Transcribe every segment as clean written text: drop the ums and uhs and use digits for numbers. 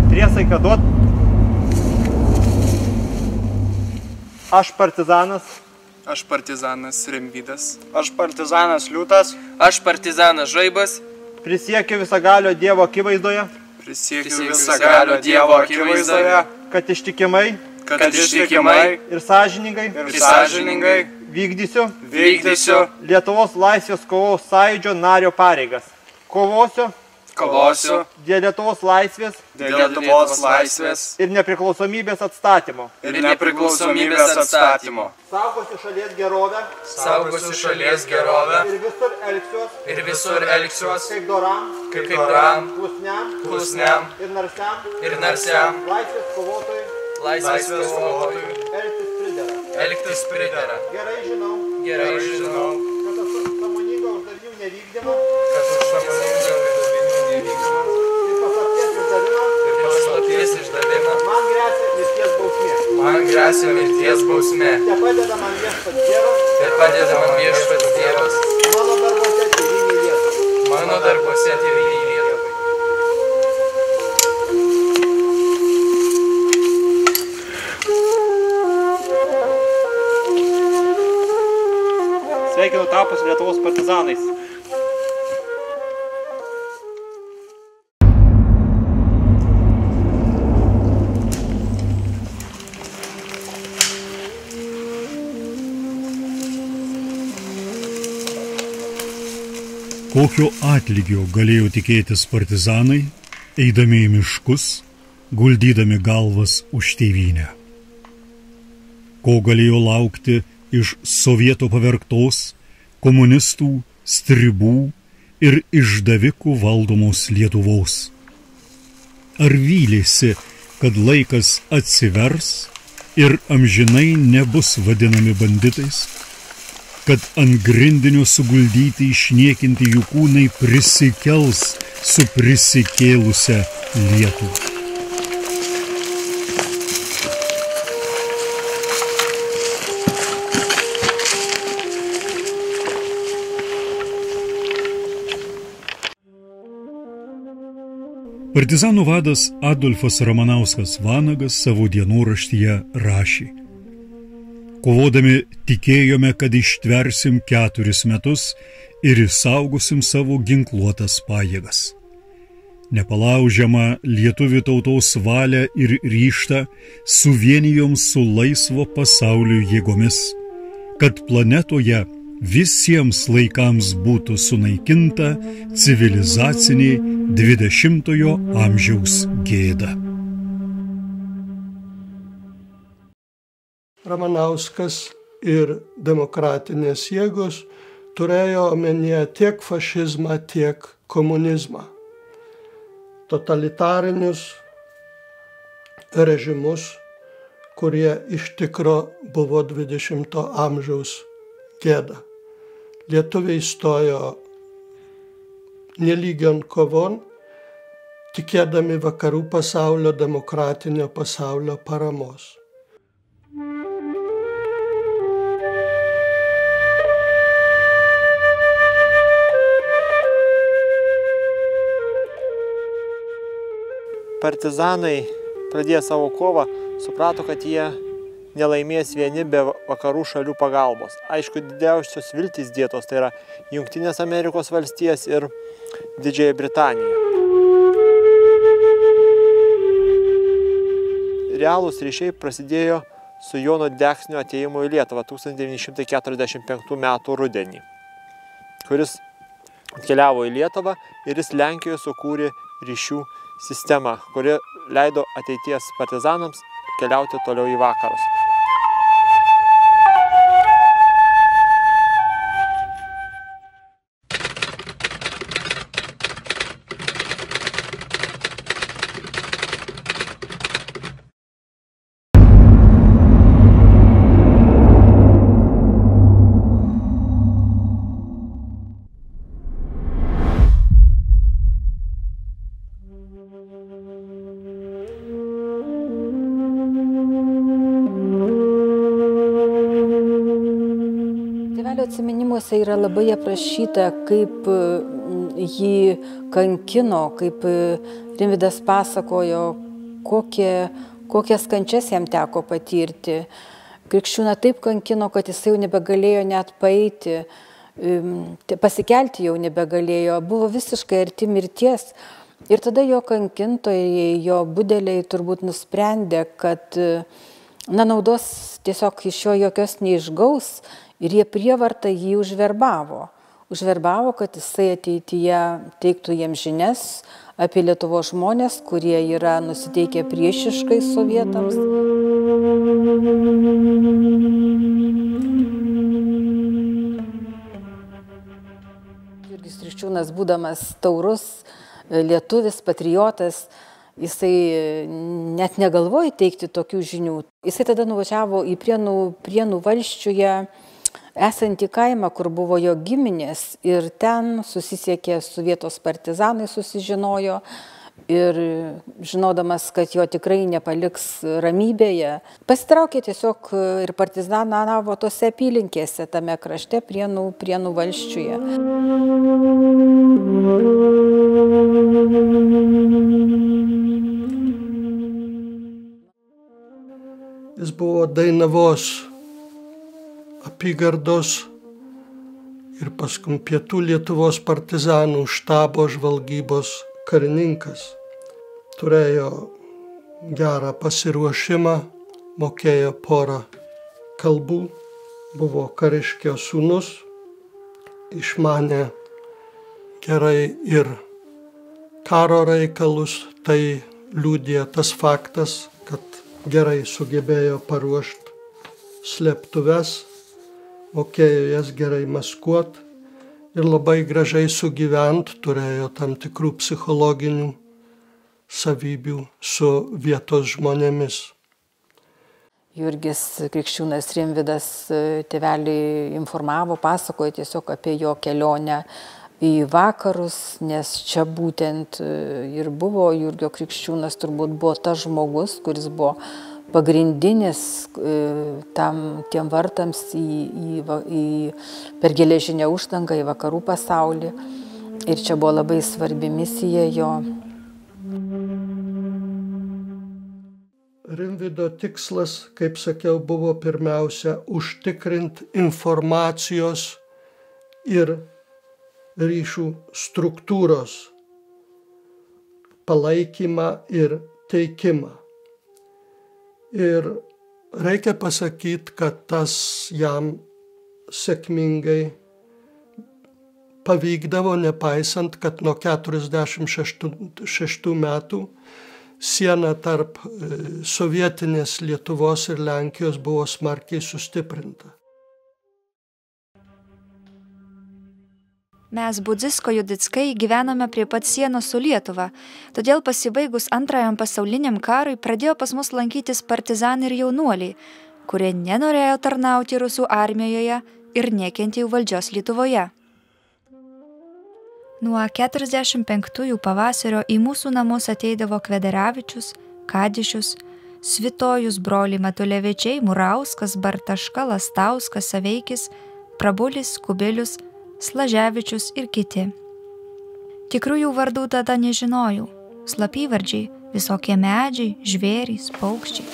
Priesaiką duot. Aš partizanas. Aš partizanas Rimvydas. Aš partizanas Liūtas. Aš partizanas Žaibas. Prisiekiu visagalio Dievo akivaizdoje. Prisiekiu visagalio Dievo akivaizdoje. Kad ištikimai. Kad ištikimai. Ir sąžiningai. Vykdysiu. Lietuvos laisvės kovos sąjūdžio nario pareigas. Kovosiu. Dėl Lietuvos laisvės. Ir nepriklausomybės atstatymo. Saugosiu šalies gerovę. Ir visur elgsiuos. Kaip doram. Klusniam. Ir narsiam. Laisvės kovotojui. Elgtis pridera. Gerai žinau. Kad už sąmoningą uždavinių nevykdymą. Ir paslapties išdavimą. Man gresia mirties bausmė. Te padeda man viešpats Dievas. Mano darbuose tėvynei Lietuvai. Sveikinu tapus Lietuvos partizanais. Kokio atlygio galėjo tikėtis partizanai, eidami į miškus, guldydami galvas už tėvynę? Ko galėjo laukti iš sovietų pavergtos, komunistų, stribų ir išdavikų valdomos Lietuvos? Ar vylėsi, kad laikas atsivers ir amžinai nebus vadinami banditais? Kad ant grindinio suguldyti išniekinti jų kūnai prisikels su prisikėlusia Lietuva? Partizanų vadas Adolfas Ramanauskas Vanagas savo dienoraštyje rašė: kovodami tikėjome, kad ištversim 4 metus ir išsaugosim savo ginkluotas pajėgas. Nepalaužiamą lietuvių tautos valią ir ryžtą suvienijom su laisvo pasaulio jėgomis, kad planetoje visiems laikams būtų sunaikinta civilizacinė 20-ojo amžiaus gėda. Ramanauskas ir demokratinės jėgos turėjo omenyje tiek fašizmą, tiek komunizmą. Totalitarinius režimus, kurie iš tikro buvo 20-o amžiaus gėda. Lietuviai stojo nelygion kovon, tikėdami vakarų pasaulio, demokratinio pasaulio paramos. Partizanai, pradėję savo kovą, suprato, kad jie nelaimės vieni be vakarų šalių pagalbos. Aišku, didžiausios viltys dėtos tai yra Jungtinės Amerikos valstijas ir Didžiąją Britaniją. Realūs ryšiai prasidėjo su Jono Deksnio atėjimu į Lietuvą 1945 metų rudenį, kuris atkeliavo į Lietuvą ir jis Lenkijoje sukūrė ryšių sistemą, kuri leido ateities partizanams keliauti toliau į vakarus. Atsiminimuose yra labai aprašyta, kaip jį kankino, kaip Rimvydas pasakojo, kokias kančias jam teko patirti. Krikščiūną taip kankino, kad jis jau nebegalėjo net paeiti, pasikelti jau nebegalėjo, buvo visiškai arti mirties. Ir tada jo kankintojai, jo budeliai turbūt nusprendė, kad naudos tiesiog iš jo jokios neišgaus ir jie prievartą jį užverbavo. Užverbavo, kad jisai ateityje teiktų jiems žinias apie Lietuvos žmonės, kurie yra nusiteikę priešiškai sovietams. Jurgis Krikščiūnas, būdamas taurus lietuvis, patriotas, jisai net negalvojo teikti tokių žinių. Jisai tada nuvažiavo į Prienų valsčiuje esantį kaimą, kur buvo jo giminės, ir ten susisiekė su vietos partizanai, susižinojo, ir žinodamas, kad jo tikrai nepaliks ramybėje, pasitraukė tiesiog ir partizanavo tose apylinkėse, tame krašte Prienų valsčiuje. Jis buvo Dainavos apygardos ir paskui Pietų Lietuvos partizanų štabo žvalgybos karininkas. Turėjo gerą pasiruošimą, mokėjo porą kalbų, buvo kariškio sūnus, išmanė gerai ir karo reikalus, tai liudija tas faktas, kad gerai sugebėjo paruošti slėptuves, mokėjo jas gerai maskuoti ir labai gražiai sugyvent, turėjo tam tikrų psichologinių savybių su vietos žmonėmis. Jurgis Krikščiūnas Rimvydas tėvelį informavo, pasakojo tiesiog apie jo kelionę į vakarus, nes čia būtent ir buvo Jurgio Krikščiūnas, turbūt buvo tas žmogus, kuris buvo pagrindinis tiem vartams per geležinę uždangą į vakarų pasaulį. Ir čia buvo labai svarbi misija jo. Rimvydo tikslas, kaip sakiau, buvo pirmiausia užtikrinti informacijos ir ryšių struktūros palaikymą ir teikimą. Ir reikia pasakyti, kad tas jam sėkmingai pavykdavo, nepaisant, kad nuo 1946 metų siena tarp sovietinės Lietuvos ir Lenkijos buvo smarkiai sustiprinta. Mes, Budzisko-Judickai, gyvenome prie pat sienos su Lietuva, todėl pasibaigus Antrajam pasauliniam karui pradėjo pas mus lankytis partizanai ir jaunuoliai, kurie nenorėjo tarnauti rusų armijoje ir nekentė jų valdžios Lietuvoje. Nuo 45 pavasario į mūsų namus ateidavo Kvedaravičius, Kadišius, Svitojus, broliai Matulevičiai, Murauskas, Bartaška, Lastauskas, Saveikis, Prabulis, Kubilius, Slaževičius ir kiti. Tikrųjų vardų tada nežinojau. Slapyvardžiai, visokie medžiai, žvėrys, paukščiai.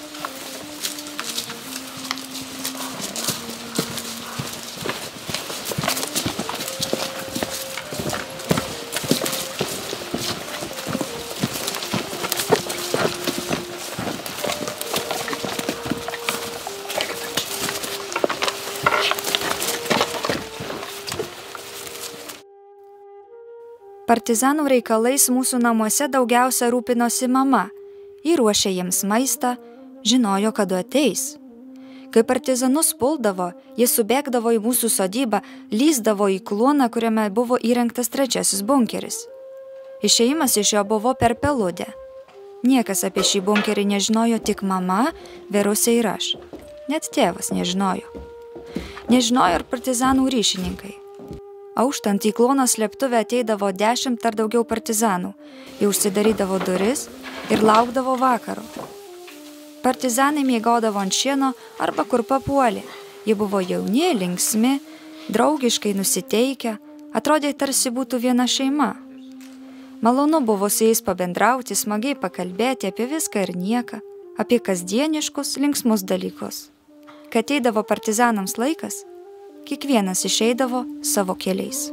Partizanų reikalais mūsų namuose daugiausia rūpinosi mama. Ji ruošė jiems maistą, žinojo, kad ateis. Kai partizanus puldavo, jie subėgdavo į mūsų sodybą, lįsdavo į kluoną, kuriame buvo įrengtas trečiasis bunkeris. Išėjimas iš jo buvo per Peludę. Niekas apie šį bunkerį nežinojo, tik mama, Verusė ir aš. Net tėvas nežinojo. Nežinojo ir partizanų ryšininkai. Auštant į kluono slėptuvę ateidavo 10 ar daugiau partizanų. Jie užsidarydavo duris ir laukdavo vakaro. Partizanai miegodavo ant šieno arba kur papuolė. Jie buvo jauni, linksmi, draugiškai nusiteikę, atrodė tarsi būtų viena šeima. Malonu buvo su jais pabendrauti, smagiai pakalbėti apie viską ir nieką, apie kasdieniškus, linksmus dalykus. Kai ateidavo partizanams laikas, kiekvienas išeidavo savo keliais.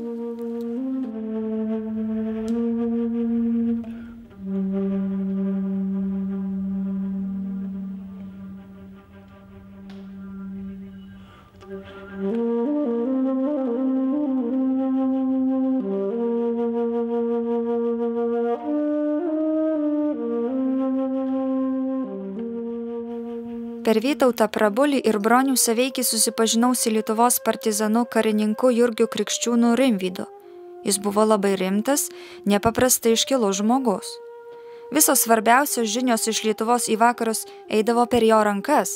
Per Vytautą Prabulį ir Bronių Saveikį susipažinau su Lietuvos partizanu karininku Jurgiu Krikščiūnu Rimvydu. Jis buvo labai rimtas, nepaprastai iškilus žmogus. Visos svarbiausios žinios iš Lietuvos į vakarus eidavo per jo rankas.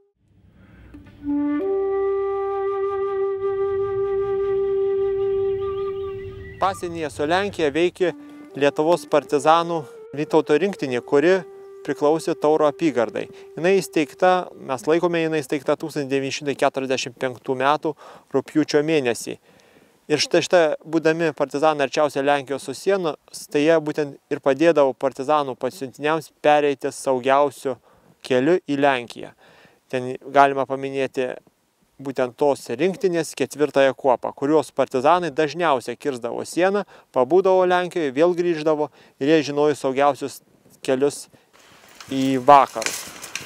Pasienyje su Lenkija veikė Lietuvos partizanų Vytauto rinktinė, kuri priklausė Tauro apygardai. Jinai įsteigta, mes laikome jinai įsteigta 1945 metų rugpjūčio mėnesį. Ir štai būdami partizanai arčiausiai Lenkijos su sienos, tai jie būtent ir padėdavo partizanų pasiuntiniams pereiti saugiausiu keliu į Lenkiją. Ten galima paminėti būtent tos rinktinės 4 kuopą, kurios partizanai dažniausiai kirsdavo sieną, pabūdavo Lenkijoje, vėl grįždavo ir jie žinojo saugiausius kelius į vakarus.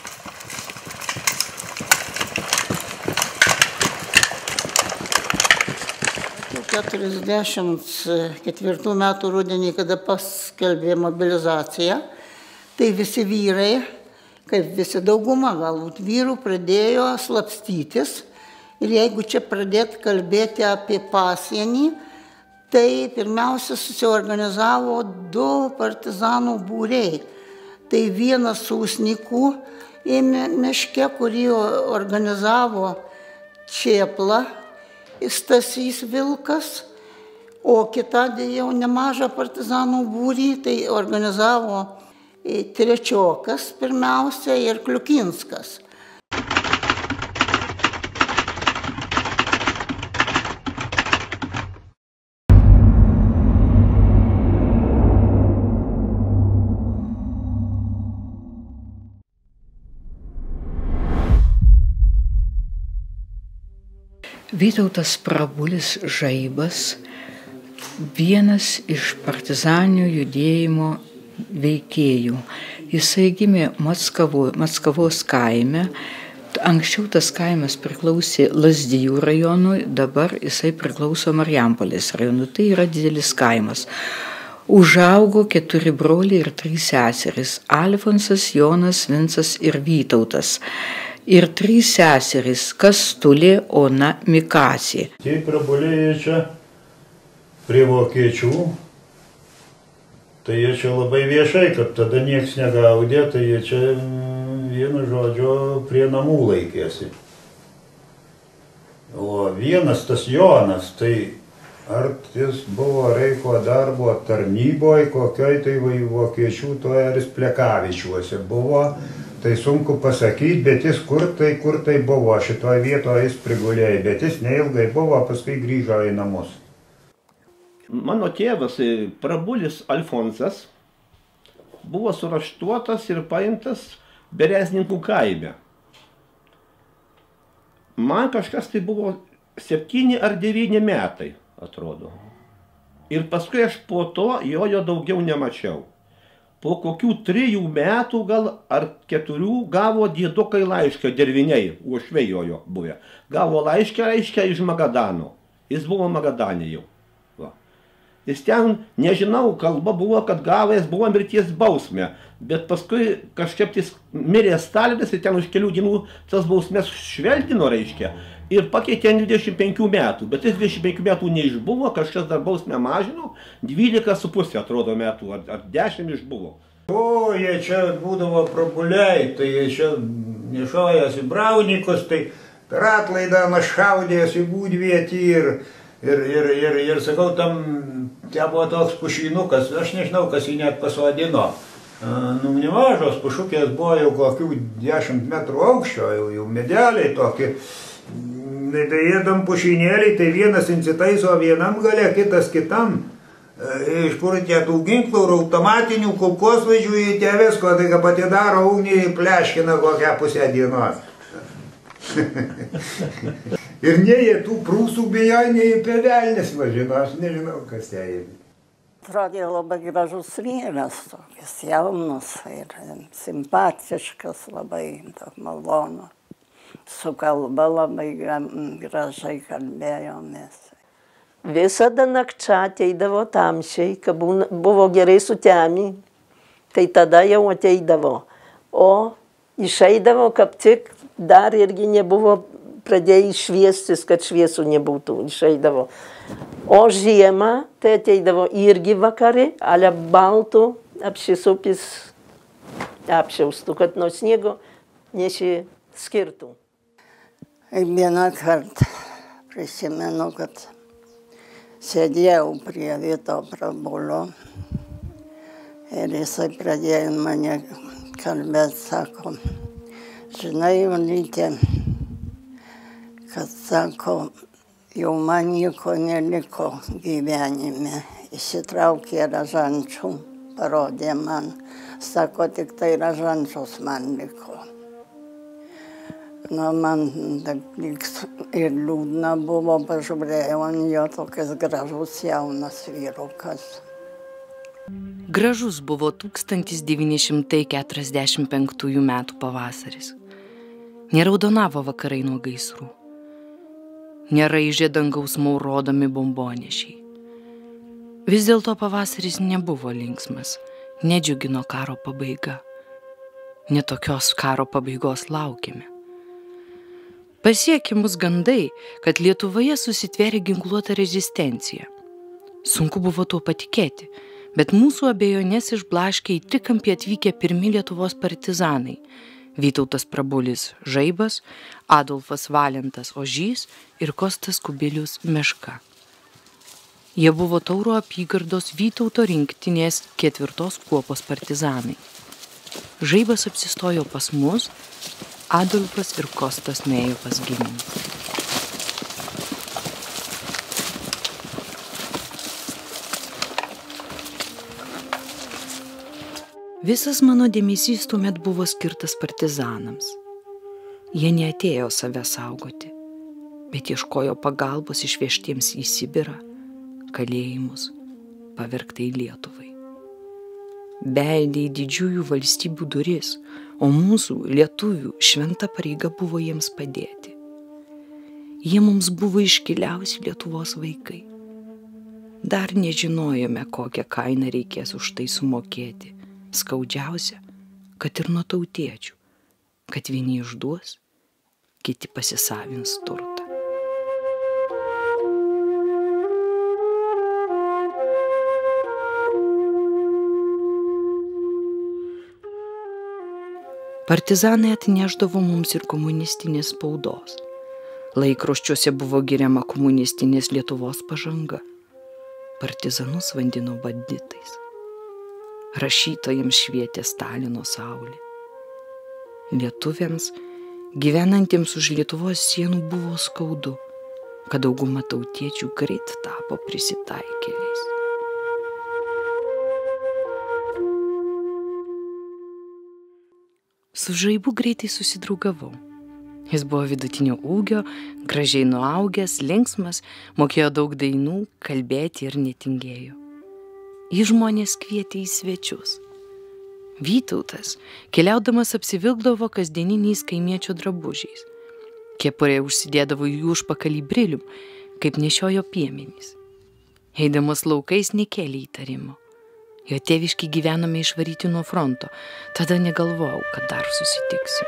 Keturiasdešimt 1944 metų rudenį, kada paskelbė mobilizaciją, tai visi vyrai, kaip visi dauguma galbūt vyrų, pradėjo slapstytis. Ir jeigu čia pradėti kalbėti apie pasienį, tai pirmiausia susiorganizavo 2 partizanų būriai. Tai vienas Sausnikų ėmė miške, kurį organizavo Čėpla, Stasys Vilkas, o kita jau nemažą partizanų būrį, tai organizavo Trečiokas pirmiausia ir Kliukinskas. Vytautas Prabulis Žaibas, vienas iš partizaninių judėjimo veikėjų. Jisai gimė Maskavos kaime. Anksčiau tas kaimas priklausė Lazdijų rajonui, dabar jisai priklauso Marijampolės rajonui. Tai yra didelis kaimas. Užaugo 4 broliai ir 3 seserys – Alfonsas, Jonas, Vincas ir Vytautas. Ir 3 seserys – Kastulė, Ona, Mikasė. Tie Prabuliai čia prie vokiečių, tai jie čia labai viešai, kad tada nieks negaudė, tai jie čia vienu žodžiu prie namų laikėsi. O vienas tas Jonas, tai ar jis buvo Reicho darbo tarnyboje, kokioj tai vokiečių toje ar jis Plekavičiuose buvo, tai sunku pasakyti, bet jis kur tai buvo, šitoje vietoje jis prigulėjo, bet jis neilgai buvo, paskui grįžo į namus. Mano tėvas Prabulis Alfonsas buvo suraštuotas ir paimtas Berezninkų kaime. Man kažkas tai buvo 7 ar 9 metai, atrodo. Ir paskui aš po to jo daugiau nemačiau. Po kokių 3 metų gal ar 4 gavo diedukai laišką Derviniai, uošvėjojo buvę. Gavo laišką iš Magadano. Jis buvo Magadane jau. Va. Jis ten, nežinau, kalba buvo, kad gavęs buvo mirties bausmę. Bet paskui kažkaip jis mirė Stalinas ir ten už kelių dienų tas bausmės šveltino, reiškia. Ir pakeitė 25 metų, bet jis 25 metų neišbuvo, kažkas dar bausmę mažino, 12,5 atrodo metų, ar 10 išbuvo. O, jie čia būdavo Prabuliai, tai jie čia nešojas į Braunikus, tai per atlaidą našaudės į būdvietį ir sakau, tam buvo toks pušinukas, aš nežinau, kas jį net pasodino. Nemažos pušukės buvo jau kokių 10 metrų aukščio, jau medeliai tokie. Tai jie tam pušinėliai, tai vienas insitaiso vienam gale, kitas kitam. iš kur tie tų ginklų ir automatinių kulkosvaidžių į tie visko, tai kad pati daro ugnį pleškina kokią pusę dienos. Ir nei jie tų prūsų bijo, nei apie velnis važino, aš nežinau, kas jie įvykė. Atrodė labai gražus vyras, tokias jaunas ir simpatiškas, labai malonu. Su kalba labai gražiai kalbėjomės. Visada nakčia ateidavo tamsiai, kai buvo gerai sutemį, tai tada jau ateidavo. O išeidavo, kaip tik dar irgi nebuvo pradėjai šviestis, kad šviesų nebūtų, išeidavo. O žiemą tai ateidavo irgi vakarį, ale baltų, apsisupis, apšiaustų, kad nuo sniego nesiskirtų. Vieną kartą prisimenu, kad sėdėjau prie Vyto Prabulio ir jisai pradėjo mane kalbėti, sako, žinai, Jonytė, kad sako, jau man nieko neliko gyvenime. Įsitraukė ražančių, parodė man, sako, tik tai ražančios man liko. Nu, man ir liūdna buvo, pažiūrėjau ant jo tokias gražus jaunas vyrukas. Gražus buvo 1945 metų pavasaris. Neraudonavo vakarai nuo gaisrų. Neraižė dangaus maurodami bombonešiai. Vis dėlto pavasaris nebuvo linksmas, nedžiugino karo pabaiga. Netokios karo pabaigos laukėme. Pasiekė mus gandai, kad Lietuvoje susitvėrė ginkluota rezistencija. Sunku buvo tuo patikėti, bet mūsų abejonės išblaškė į trikampį atvykę pirmi Lietuvos partizanai – Vytautas Prabulis Žaibas, Adolfas Valentas Ožys ir Kostas Kubilius Meška. Jie buvo Tauro apygardos Vytauto rinktinės 4 kuopos partizanai. Žaibas apsistojo pas mus, Adolfas ir Kostas nuėjo pas giminę. Visas mano dėmesys tuomet buvo skirtas partizanams. Jie neatėjo save saugoti, bet ieškojo pagalbos išvežtiems į Sibirą, kalėjimus, pavergtai Lietuvai. Beldė į didžiųjų valstybių duris, o mūsų, lietuvių, šventa pareiga buvo jiems padėti. Jie mums buvo iškiliausi Lietuvos vaikai. Dar nežinojome, kokią kainą reikės už tai sumokėti. Skaudžiausia, kad ir nuo tautiečių, kad vieni išduos, kiti pasisavins turtą. Partizanai atnešdavo mums ir komunistinės spaudos. Laikraščiuose buvo giriama komunistinės Lietuvos pažanga. Partizanus vadino banditais. Rašytojams švietė Stalino saulė. Lietuviams, gyvenantiems už Lietuvos sienų, buvo skaudu, kad dauguma tautiečių greit tapo prisitaikėliais. Su Žaibu greitai susidraugavau. Jis buvo vidutinio ūgio, gražiai nuaugęs, linksmas, mokėjo daug dainų, kalbėti ir netingėjo. Jį žmonės kvietė į svečius. Vytautas, keliaudamas, apsivilkdavo kasdieniniais kaimiečio drabužiais. Kepurė užsidėdavo į užpakalį brilium, kaip nešiojo piemenys. Eidamas laukais nekėlė įtarimo. Jo tėviški gyvenome išvaryti nuo fronto, tada negalvojau, kad dar susitiksim.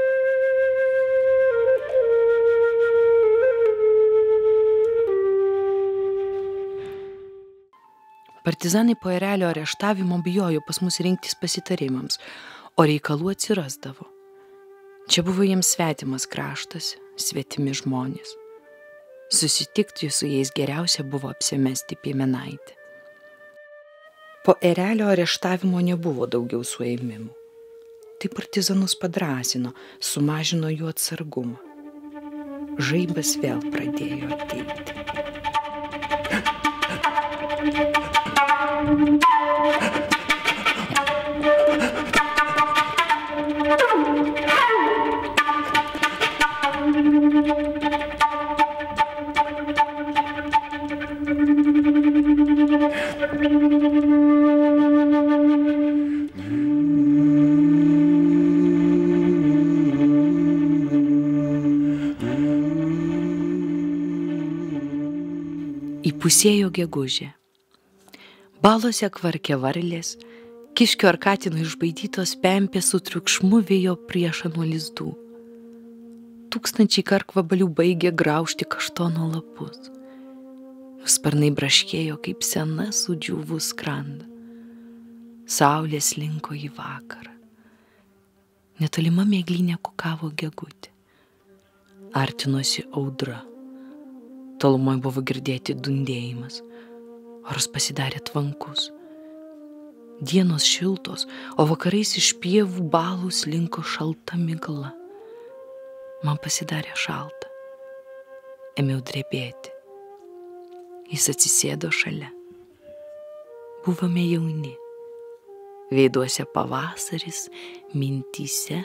Partizanai po Erelio areštavimo bijojo pas mus rinktis pasitarimams, o reikalų atsirasdavo. Čia buvo jiems svetimas kraštas, svetimi žmonės. Susitikti su jais geriausia buvo apsimesti piemenaitę. Po Erelio areštavimo nebuvo daugiau suėmimų. Tai partizanus padrąsino, sumažino jų atsargumą. Žaibas vėl pradėjo ateiti. Įpusėjo gegužė. Balose kvarkė varlės, kiškio ar katino išbaidytos pempės su triukšmu vėjo priešą nuo lizdų. Tūkstančiai karkvabalių baigė graužti kaštono lapus. Sparnai braškėjo kaip sena sudžiūvus skranda. Saulė slinko į vakarą. Netolima mėglynė kukavo gegutė. Artinosi audra. Tolumoj buvo girdėti dundėjimas. Oras pasidarė tvankus. Dienos šiltos, o vakarais iš pievų balų slinko šalta migla. Man pasidarė šalta. Ėmiau drebėti. Jis atsisėdo šalia. Buvome jauni. Veiduose pavasaris, mintyse.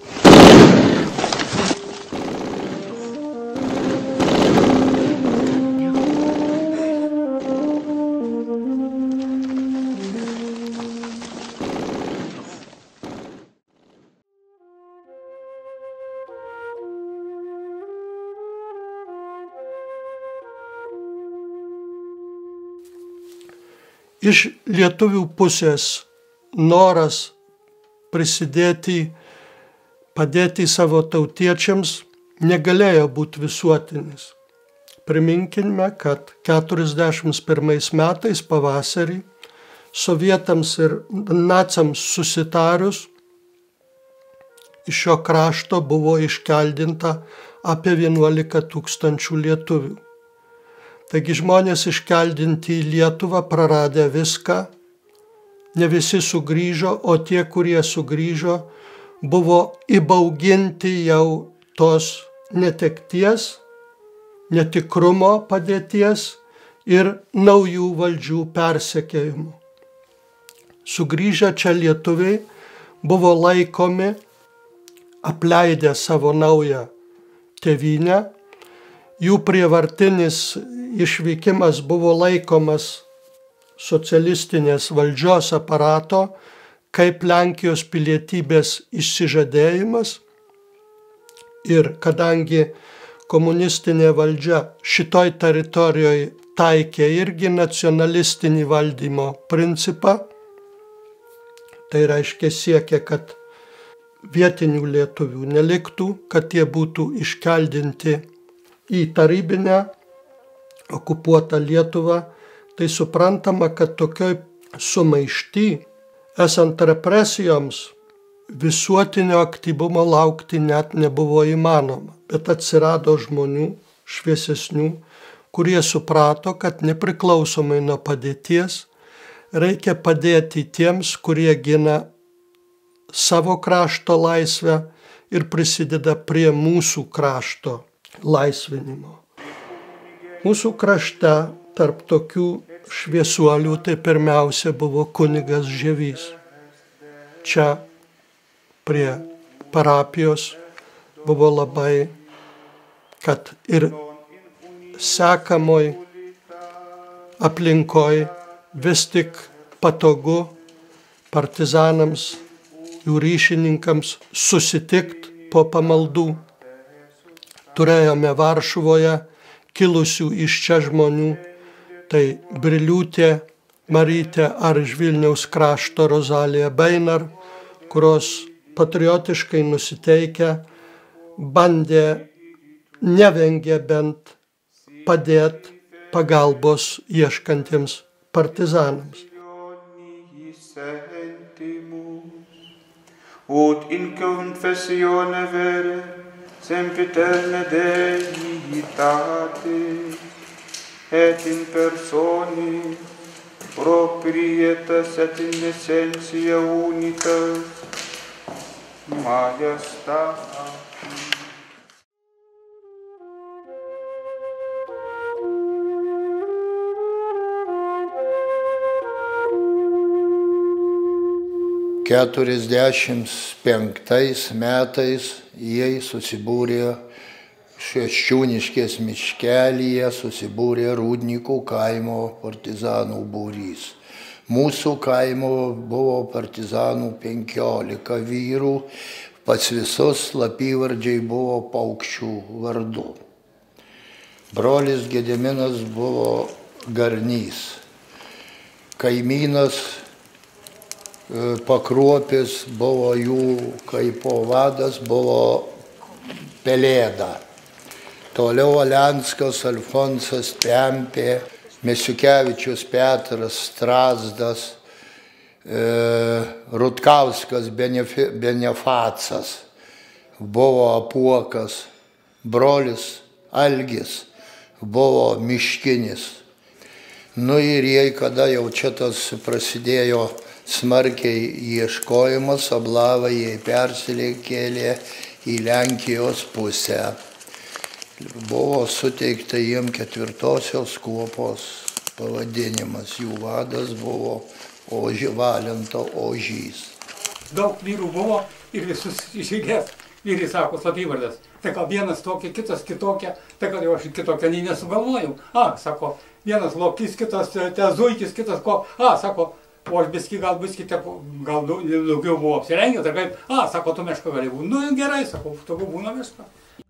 Iš lietuvių pusės noras prisidėti, padėti savo tautiečiams negalėjo būti visuotinis. Priminkime, kad 41 metais pavasarį sovietams ir naciams susitarius iš šio krašto buvo iškeldinta apie 11 000 lietuvių. Taigi žmonės iškeldinti į Lietuvą praradę viską, ne visi sugrįžo, o tie, kurie sugrįžo, buvo įbauginti jau tos netekties, netikrumo padėties ir naujų valdžių persekiojimų. Sugrįžę čia lietuviai buvo laikomi, apleidę savo naują tėvynę, jų prievartinis išvykimas buvo laikomas socialistinės valdžios aparato kaip Lenkijos pilietybės išsižadėjimas ir kadangi komunistinė valdžia šitoj teritorijoje taikė irgi nacionalistinį valdymo principą, tai reiškia siekė, kad vietinių lietuvių neliktų, kad jie būtų iškeldinti į tarybinę okupuotą Lietuvą, tai suprantama, kad tokioj sumaišty, esant represijoms, visuotinio aktyvumo laukti net nebuvo įmanoma. Bet atsirado žmonių šviesesnių, kurie suprato, kad nepriklausomai nuo padėties reikia padėti tiems, kurie gina savo krašto laisvę ir prisideda prie mūsų krašto laisvinimo. Mūsų krašte tarp tokių šviesuolių tai pirmiausia buvo kunigas Žievys. Čia prie parapijos buvo labai, kad ir sekamoj aplinkoj vis tik patogu partizanams, jų ryšininkams susitikti po pamaldų. Turėjome Varšuvoje kilusių iš čia žmonių, tai Briliūtė Marytė ar iš Vilniaus krašto Rozalija Beinar, kurios patriotiškai nusiteikę bandė, nevengė bent padėti pagalbos ieškantiems partizanams. Ut in confessione vere, sempiterne Deitate, et in personi proprietas et in essentia unitas, majestatis. 45 metais jie susibūrė Šeščiūniškės miškelyje, susibūrė Rūdnikų kaimo partizanų būrys. Mūsų kaimo buvo partizanų 15 vyrų, pats visus slapyvardžiai buvo Paukščių vardu. Brolis Gediminas buvo Garnys. Kaimynas Pakruopis buvo jų kaipo vadas, buvo Pelėda. Toliau Alenskas, Alfonsas Pempė, Mesiukevičius Petras, Strazdas, Rutkauskas Benefacas, buvo Apuokas, brolis Algis, buvo Miškinis. Nu ir jie, kada jau čia tas prasidėjo smarkiai ieškojimas, Ablavai jie persikėlė į Lenkijos pusę. Buvo suteikta jiem 4-osios kuopos pavadinimas. Jų vadas buvo Valento Ožys. Daug vyrų buvo ir visus išeigės. Vyrai sako slapyvardas. Tai ką vienas tokia, kitas kitokia. Tai kad jau aš kitokią nesugalvojau. Sako, vienas Lokys, kitas Zuikis, kitas ko. Sako, o aš biski gal daugiau buvo apsirengę. Tai kaip, sako, tu Meška gali būti. Nu gerai, sako, tokiu būna Meška.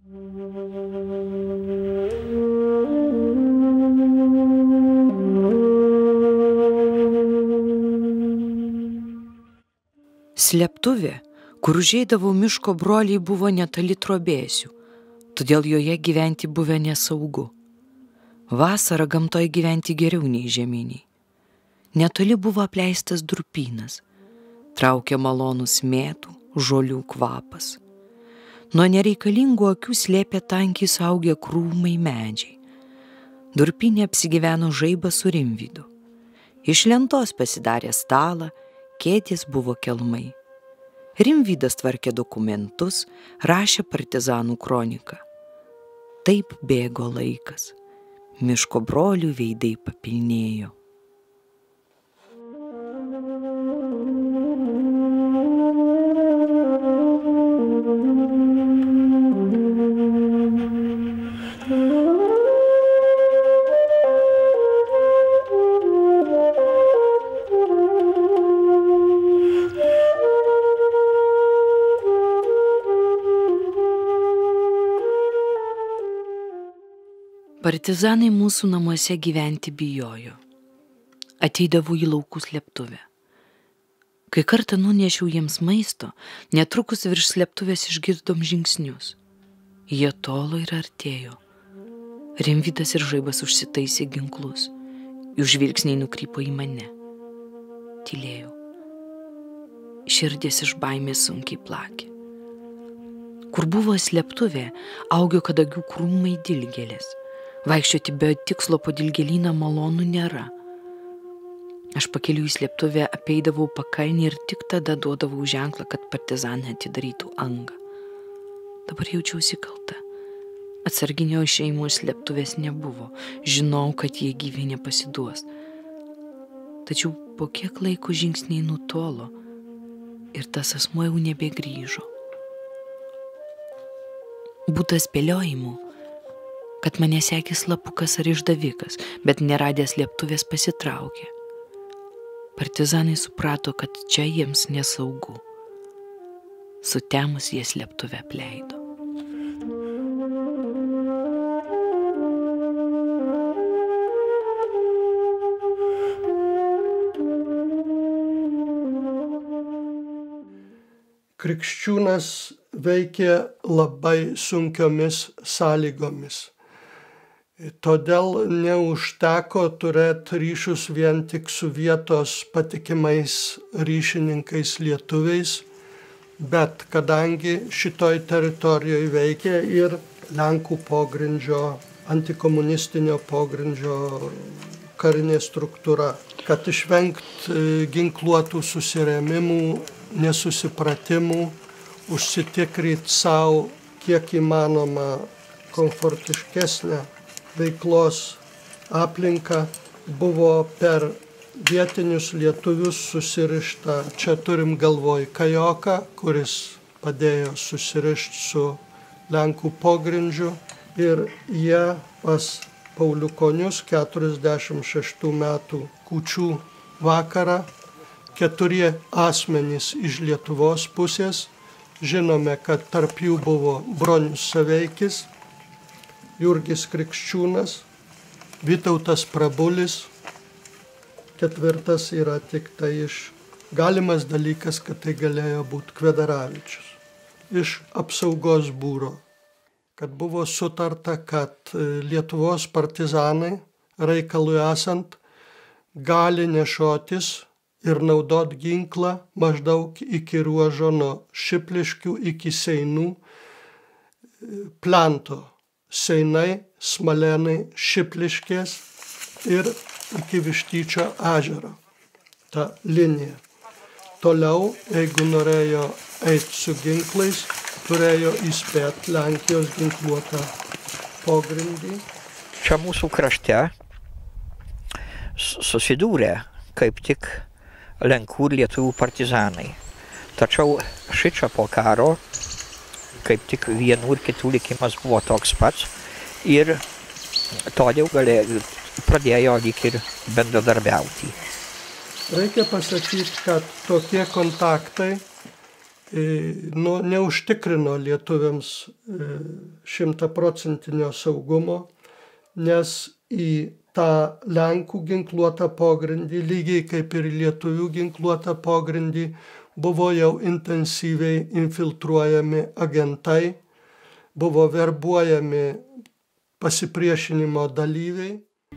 Slėptuvė, kur užeidavo miško broliai, buvo netoli Trobėsių, todėl joje gyventi buvę nesaugu. Vasarą gamtoje gyventi geriau nei žeminiai. Netoli buvo apleistas durpynas, traukė malonus mėtų, žolių kvapas. Nuo nereikalingų akių slėpė tankiai suaugę krūmai medžiai. Durpynė apsigyveno Žaibas su Rimvydu. Iš lentos pasidarė stalą, kėdės buvo kelmai. Rimvydas tvarkė dokumentus, rašė partizanų kroniką. Taip bėgo laikas. Miško brolių veidai papilnėjo. Partizanai mūsų namuose gyventi bijojo. Ateidavo į laukų slėptuvę. Kai kartą nunešiau jiems maisto, netrukus virš slėptuvės išgirdom žingsnius. Jie tolo ir artėjo. Rimvydas ir Žaibas užsitaisė ginklus. Jų žvilgsniai nukrypo į mane. Tylėjau. Širdis iš baimės sunkiai plakė. Kur buvo slėptuvė, augio kadagių krūmai dilgėlės. Vaikščioti be tikslo po dilgėlyną malonų nėra. Aš pakeliu į slėptuvę apeidavau pakalnį ir tik tada duodavau ženklą, kad partizanai atidarytų angą. Dabar jaučiausi kalta. Atsarginio išėjimo iš slėptuvės nebuvo. Žinau, kad jie gyvi nepasiduos. Tačiau po kiek laiko žingsniai nutolo ir tas asmuo jau nebegrįžo. Būta spėliojimų, kad mane sekė slapukas ar išdavikas, bet neradęs slėptuvės pasitraukė. Partizanai suprato, kad čia jiems nesaugu. Sutemus jie slėptuvę apleido. Krikščiūnas veikė labai sunkiomis sąlygomis. Todėl neužteko turėti ryšius vien tik su vietos patikimais ryšininkais lietuviais, bet kadangi šitoj teritorijoje veikia ir Lenkų pogrindžio, antikomunistinio pogrindžio karinė struktūra, kad išvengt ginkluotų susirėmimų, nesusipratimų, užsitikrinti savo kiek įmanoma komfortiškesnę veiklos aplinką, buvo per vietinius lietuvius susirištą, čia turim galvoj Kajoką, kuris padėjo susirišti su Lenkų pogrindžiu ir jie pas Pauliukonius 46 metų kūčių vakarą 4 asmenys iš Lietuvos pusės. Žinome, kad tarp jų buvo Bronius Saveikis, Jurgis Krikščiūnas, Vytautas Prabulis, 4 yra tik tai galimas dalykas, kad tai galėjo būti Kvedaravičius iš apsaugos būro. Kad buvo sutarta, kad Lietuvos partizanai reikalui esant gali nešotis ir naudot ginklą maždaug iki ruožo nuo Šipliškių iki Seinų plento. Seinai, Smalenai, Šipliškės ir iki Vištyčio ežero. Ta linija. Toliau, jeigu norėjo eiti su ginklais, turėjo įspėti Lenkijos ginkluotą pogrindį. Čia mūsų krašte susidūrė kaip tik Lenkų ir lietuvių partizanai. Tačiau šičia po karo kaip tik vienų ir kitų likimas buvo toks pats ir todėl pradėjo lyg ir bendradarbiauti. Reikia pasakyti, kad tokie kontaktai neužtikrino lietuviams 100% saugumo, nes į tą Lenkų ginkluotą pogrindį, lygiai kaip ir lietuvių ginkluotą pogrindį, buvo jau intensyviai infiltruojami agentai, buvo verbuojami pasipriešinimo dalyviai.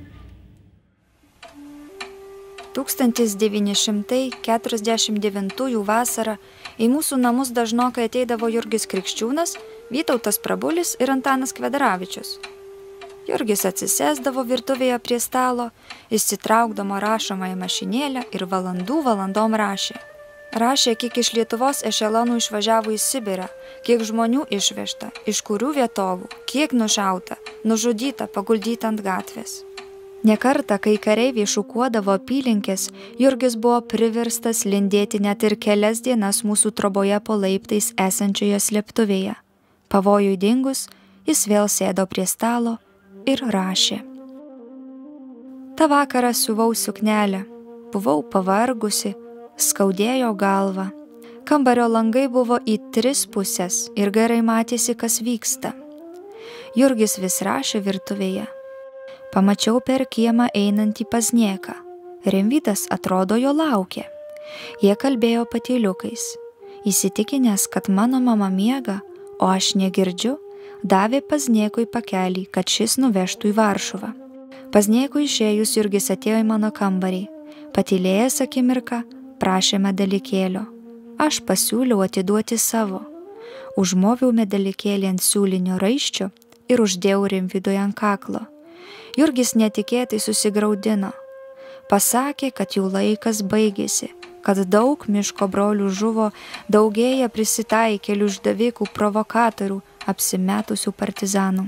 1949 vasarą į mūsų namus dažnokai ateidavo Jurgis Krikščiūnas, Vytautas Prabulis ir Antanas Kvedaravičius. Jurgis atsisėsdavo virtuvėje prie stalo, įsitraukdama rašomąją mašinėlę ir valandom rašė. Rašė, kiek iš Lietuvos ešelonų išvažiavo į Sibirą, kiek žmonių išvežta, iš kurių vietovų, kiek nušauta, nužudyta, paguldyta ant gatvės. Nekartą, kai kareiviai šukuodavo apylinkės, Jurgis buvo priverstas lindėti net ir kelias dienas mūsų troboje po laiptais esančioje slėptuvėje. Pavojui dingus, jis vėl sėdo prie stalo ir rašė. Ta vakarą siuvau suknelę, buvau pavargusi, skaudėjo galvą. Kambario langai buvo į 3 pusės ir gerai matėsi, kas vyksta. Jurgis vis rašė virtuvėje. Pamačiau per kiemą einantį Paznieką. Rimvydas atrodo jo laukė. Jie kalbėjo patyliukais. Įsitikinęs, kad mano mama miega, o aš negirdžiu, davė Pazniekui pakelį, kad šis nuvežtų į Varšuvą. Pazniekui išėjus Jurgis atėjo į mano kambarį. Patylėjęs akimirką, prašė medalikėlio. Aš pasiūliau atiduoti savo. Užmoviau medalikėlį ant siūlinio raiščio ir uždėjau Rimvydui ant kaklo. Jurgis netikėtai susigraudino. Pasakė, kad jų laikas baigėsi, kad daug miško brolių žuvo, daugėja prisitaikėlių išdavikų, provokatorių, apsimetusių partizanų.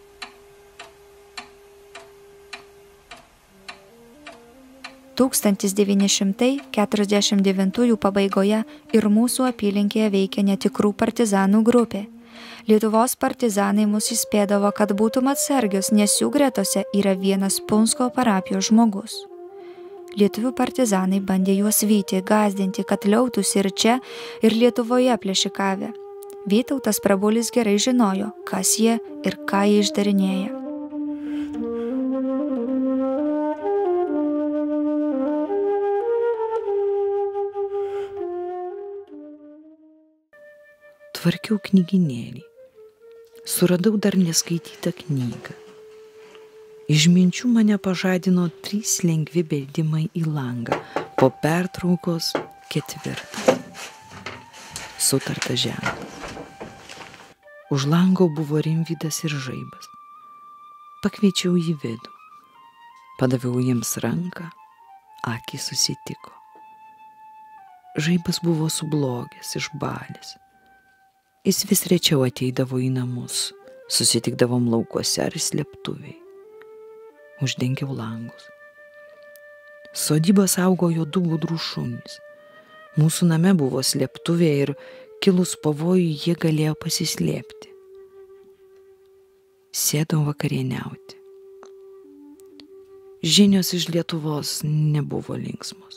– 1949 pabaigoje ir mūsų apylinkėje veikė netikrų partizanų grupė. Lietuvos partizanai mus įspėdavo, kad būtum atsargios, nes jų gretose yra vienas Punsko parapijos žmogus. Lietuvių partizanai bandė juos vyti, gąsdinti, kad liautųsi ir čia, ir Lietuvoje plėšikavę. Vytautas Prabulis gerai žinojo, kas jie ir ką jie išdarinėja. Tvarkiau knyginėlį. Suradau dar neskaitytą knygą. Iš minčių mane pažadino 3 lengvi beldimai į langą. Po pertraukos 4. Sutarta ženklą. Už lango buvo Rimvydas ir Žaibas. Pakviečiau į vidų. Padaviau jiems ranką, akys susitiko. Žaibas buvo sublogęs, išbalęs. Jis vis rečiau ateidavo į namus, susitikdavom laukuose ar slėptuviai. Uždengiau langus. Sodybą saugojo 2 budrūs šunys. Mūsų name buvo slėptuvė ir kilus pavojui jie galėjo pasislėpti. Sėdom vakarieniauti. Žinios iš Lietuvos nebuvo linksmos.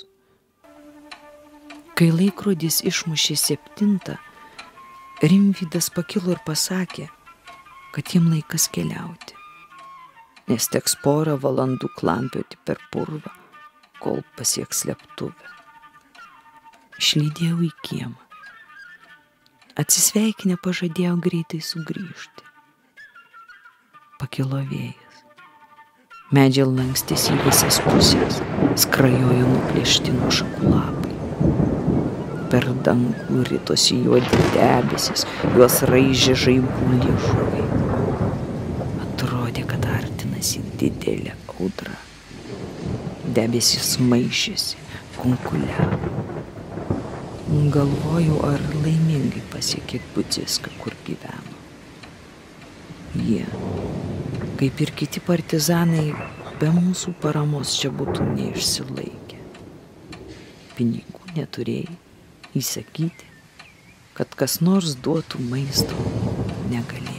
Kai laikrodis išmušė 7, Rimvydas pakilo ir pasakė, kad jiem laikas keliauti, nes teks porą valandų klampioti per purvą, kol pasieks slėptuvę. Išlydėjau į kiemą. Atsisveikinę pažadėjau greitai sugrįžti. Pakilo vėjas. Medžiai lankstėsi į visas pusės, skrajojo nuplėšti nuo šakų lapai. Per dangų ritosi juodi debesis, juos raižė žaibų liežuviai. Atrodė, kad artinasi didelė audra. Debesis maišėsi, kunkuliavo. Galvojau, ar laimingai pasiekė Budziską, kur gyveno. Jie, kaip ir kiti partizanai, be mūsų paramos čia būtų neišsilaikę. Pinigų neturėjai įsakyti, kad kas nors duotų maisto negalėjo.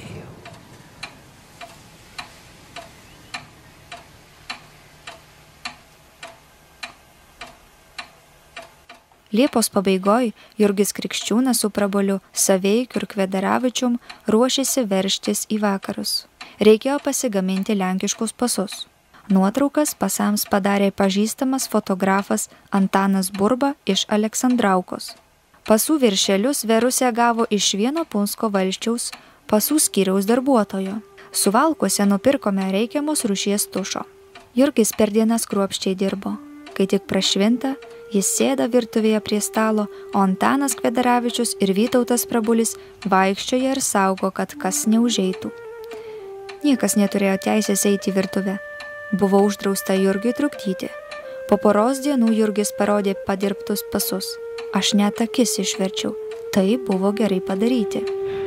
Liepos pabaigoj Jurgis Krikščiūnas su broliu Saveikiu ir Kvedaravičium ruošėsi veržtis į vakarus. Reikėjo pasigaminti lenkiškus pasus. Nuotraukas pasams padarė pažįstamas fotografas Antanas Burba iš Aleksandraukos. Pasų viršelius Verusė gavo iš vieno Punsko valsčiaus pasų skyriaus darbuotojo. Suvalkuose nupirkome reikiamos rūšies tušo. Jurgis per dienas kruopščiai dirbo. Kai tik prašvinta, jis sėda virtuvėje prie stalo, o Antanas Kvedaravičius ir Vytautas Prabulis vaikščioja ir saugo, kad kas neužeitų. Niekas neturėjo teisės eiti į virtuvę. Buvo uždrausta Jurgiui trukdyti. Po poros dienų Jurgis parodė padirbtus pasus. Aš net akis išverčiau. Tai buvo gerai padaryti.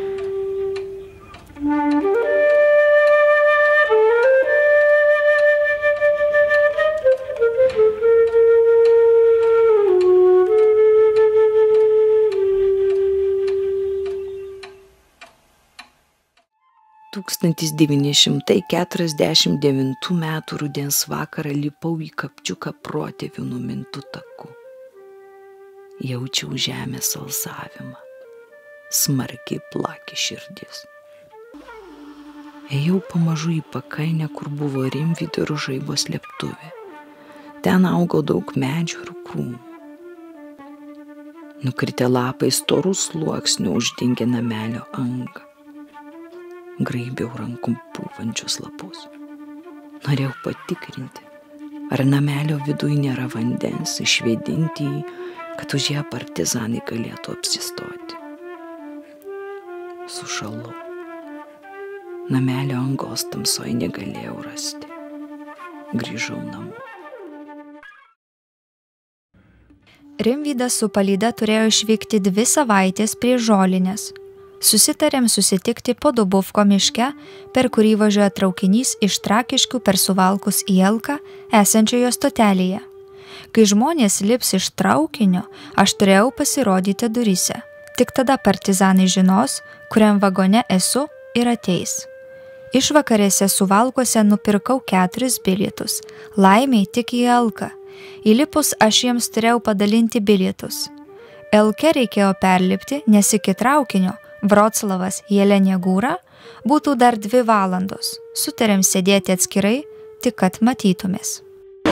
Tūkstantis 949 metų rudens vakarą lipau į Kapčiuką protėvių numintų taku. Jaučiau žemės alsavimą. Smarkiai plakė širdis. Ėjau pamažu į pakainę, kur buvo Rimvydo ir Žaibo slėptuvė. Ten augo daug medžių ir krūmų. Nukritę lapai storų sluoksnių uždengė namelio angą. Graibiau rankom pūvančius lapus. Norėjau patikrinti, ar namelio viduj nėra vandens, išvėdinti jį, kad už ją partizanai galėtų apsistoti. Sušalau. Namelio angos tamsoj negalėjau rasti. Grįžau namo. Rimvydas su palyda turėjo išvykti 2 savaitės prie Žolinės. Susitarėm susitikti po Dubovko miške, per kurį važiuoja traukinys iš Trakiškių per Suvalkus į Elką, esančioje stotelėje. Kai žmonės lips iš traukinio, aš turėjau pasirodyti duryse. Tik tada partizanai žinos, kuriam vagone esu ir ateis. Išvakarėse Suvalkuose nupirkau 4 bilietus. Laimiai tik į Elką. Įlipus aš jiems turėjau padalinti bilietus. Elke reikėjo perlipti, nes iki traukinio Vroclavas Jelenė Gūra būtų dar 2 valandos. Sutarėm sėdėti atskirai, tik kad matytumės.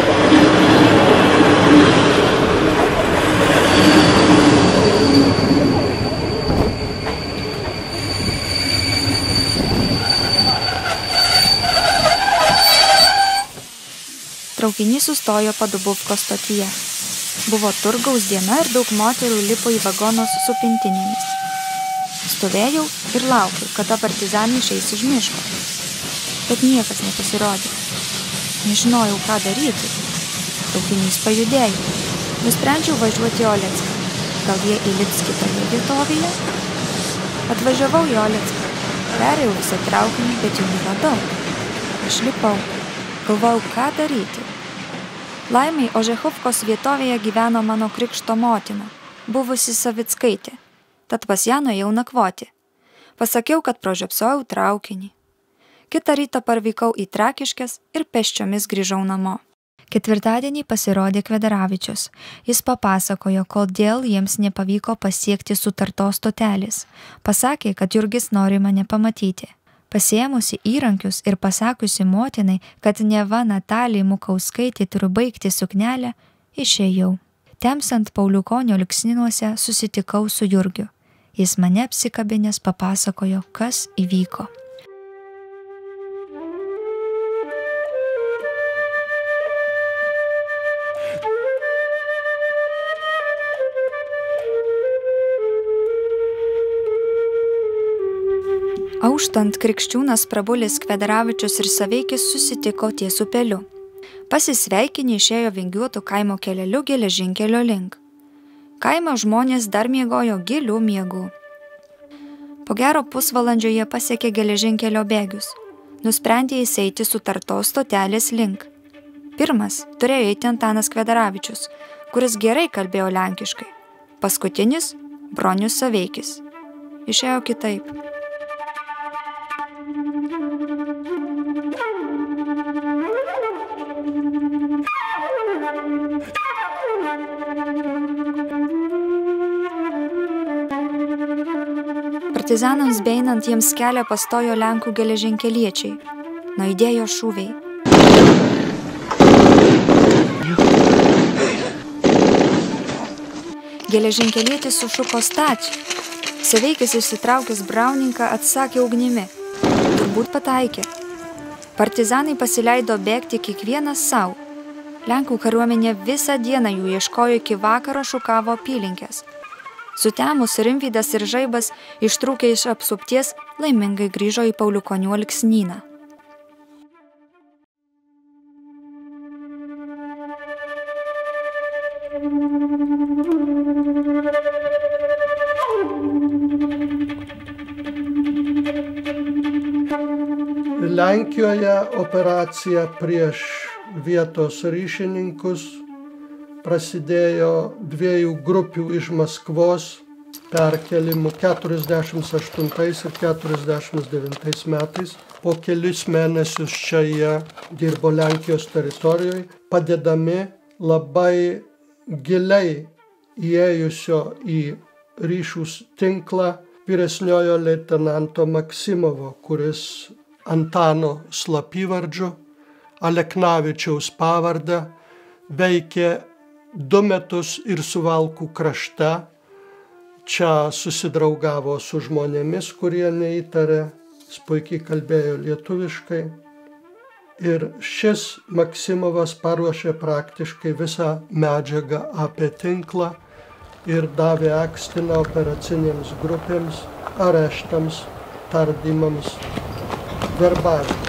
Traukinys sustojo Padubovko stotyje. Buvo turgaus diena ir daug moterų lipo į vagonus su pintinėmis. Stovėjau ir laukiau, kada partizanai išeis iš miško. Bet niekas nepasirodė. Nežinojau, ką daryti. Traukinys pajudėjo. Nusprendžiau važiuoti į Olecką. Gal jie įlips kitoje vietovėje? Atvažiavau į Olecką. Perėjau visą traukinį, bet jų neradau. Aš lipau. Galvojau, ką daryti. Laimiai Ožechovkos vietovėje gyveno mano krikšto motina, buvusi Savickaitė, tad pas ją nuėjau nakvoti. Pasakiau, kad pražiopsojau traukinį. Kitą rytą parvykau į Trakiškes ir pėsčiomis grįžau namo. Ketvirtadienį pasirodė Kvedaravičius. Jis papasakojo, kodėl jiems nepavyko pasiekti sutartos stotelės. Pasakė, kad Jurgis nori mane pamatyti. Pasiėmusi įrankius ir pasakiusi motinai, kad neva Natalijai Mukauskaitė turi baigti suknelę, išėjau. Temsant Pauliukonio liksninuose susitikau su Jurgiu. Jis mane apsikabinęs papasakojo, kas įvyko. Auštant Krikščiūnas, Prabulis, Kvedaravičius ir Saveikis susitiko ties upeliu. Pasisveikinį išėjo vingiuotų kaimo keleliu geležinkelio link. Kaimo žmonės dar miegojo gilių miegų. Po gero pusvalandžio jie pasiekė geležinkelio bėgius. Nusprendė jis eiti sutartos stotelės link. Pirmas turėjo eiti Antanas Kvedaravičius, kuris gerai kalbėjo lenkiškai. Paskutinis – Bronius Saveikis. Išėjo kitaip. Partizanams beinant jiems kelią pastojo lenkų geležinkeliečiai. Nuaidėjo šūviai. Geležinkelietis sušuko stačiai. Saveikis išsitraukęs brauninką atsakė ugnimi. Turbūt pataikė. Partizanai pasileido bėgti kiekvienas savo. Lenkų kariuomenė visą dieną jų ieškojo iki vakaro šukavo apylinkės. Sutemus Rimvydas ir Žaibas, ištrūkę iš apsupties, laimingai grįžo į Pauliukonių alksnyną. Lenkijoje operacija prieš vietos ryšininkus prasidėjo 2 grupių iš Maskvos perkelimų 48 ir 49 metais. Po kelius mėnesius čia jie dirbo Lenkijos teritorijoje, padedami labai giliai įėjusio į ryšių tinklą vyresniojo leitenanto Maksimovo, kuris Antano slapyvardžiu, Aleknavičiaus pavardę, veikė 2 metus ir Suvalkų krašte. Čia susidraugavo su žmonėmis, kurie neįtarė, jis puikiai kalbėjo lietuviškai. Ir šis Maksimovas paruošė praktiškai visą medžiagą apie tinklą ir davė akstiną operacinėms grupėms, areštams, tardymams, verbavimui.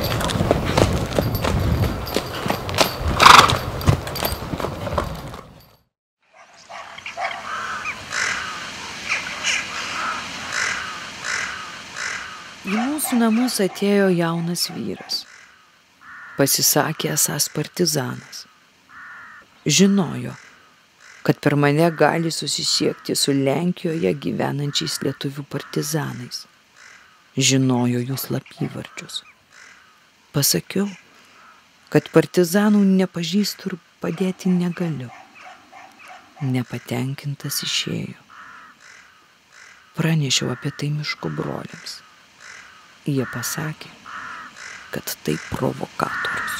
Į mūsų namus atėjo jaunas vyras. Pasisakė esąs partizanas. Žinojo, kad per mane gali susisiekti su Lenkijoje gyvenančiais lietuvių partizanais. Žinojo jų slapyvardžius. Pasakiau, kad partizanų nepažįstu ir padėti negaliu. Nepatenkintas išėjo. Pranešiau apie tai miško broliams. Jie pasakė, kad tai provokatorius.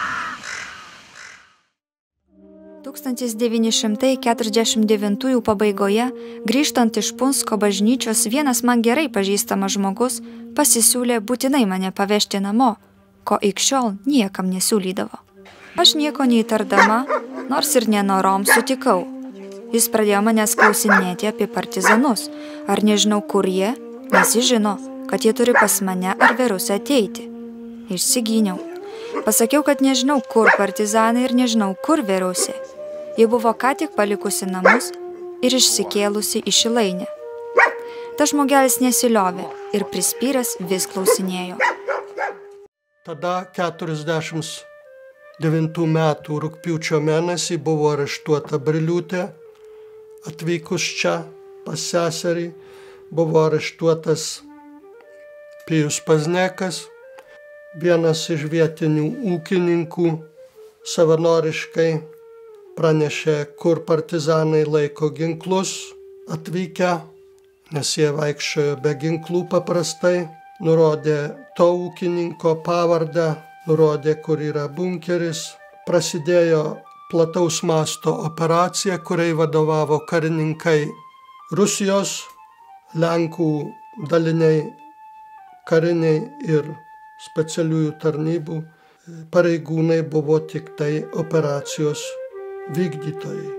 1949 pabaigoje, grįžtant iš Punsko bažnyčios, vienas man gerai pažįstamas žmogus pasisiūlė būtinai mane pavežti namo, ko iki šiol niekam nesiūlydavo. Aš nieko neįtardama, nors ir nenorom sutikau. Jis pradėjo manęs klausinėti apie partizanus, ar nežinau kur jie, nes jis žino, kad jie turi pas mane ar Verusę ateiti. Išsigyniau. Pasakiau, kad nežinau, kur partizanai ir nežinau, kur Verusė. Ji buvo ką tik palikusi namus ir išsikėlusi į Šilainę. Ta žmogelis nesiliovė ir prispyręs vis klausinėjo. Tada 48 9 metų rugpjūčio mėnesį buvo areštuota Briliūtė, atvykus čia pas seserį, buvo areštuotas Pijus Paznekas, vienas iš vietinių ūkininkų savanoriškai pranešė, kur partizanai laiko ginklus atvykę, nes jie vaikščiojo be ginklų paprastai, nurodė to ūkininko pavardę, nurodė, kur yra bunkeris. Prasidėjo plataus masto operacija, kuriai vadovavo karininkai Rusijos, Lenkų daliniai, kariniai ir specialiųjų tarnybų. Pareigūnai buvo tik tai operacijos vykdytojai.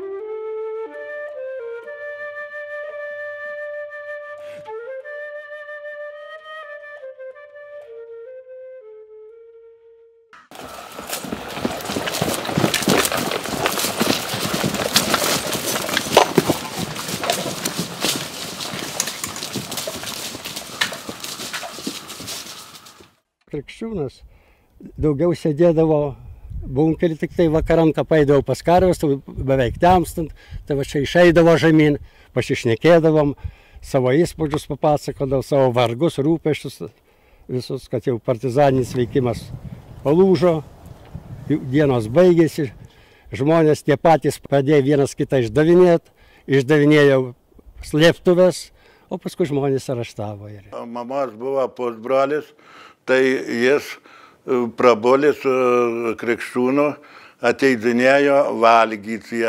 Krikščiūnas daugiau sėdėdavo bunkerį, tik tai vakaram paeidavo pas karves, beveik temstant, tai va čia išeidavo žemyn, pasišnekėdavom, savo įspūdžius papasakodavo, savo vargus, rūpesčius, visus, kad jau partizaninis veikimas palūžo, dienos baigėsi, žmonės tie patys pradėjo vienas kitą išdavinėjo slėptuves, o paskui žmonės areštavo. Mamos buvo pusbrolis, tai jis prabolis Krikščiūnų ateidinėjo valgyti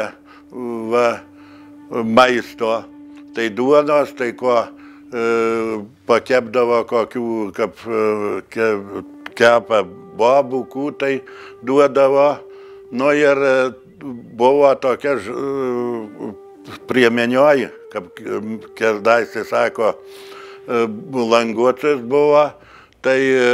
maisto. Tai duonos, tai ko pakepdavo kokių, kaip kepa bobukų, tai duodavo. Nu ir buvo tokia priemenioji, kaip Kerdaisė sako, languotis buvo. Tai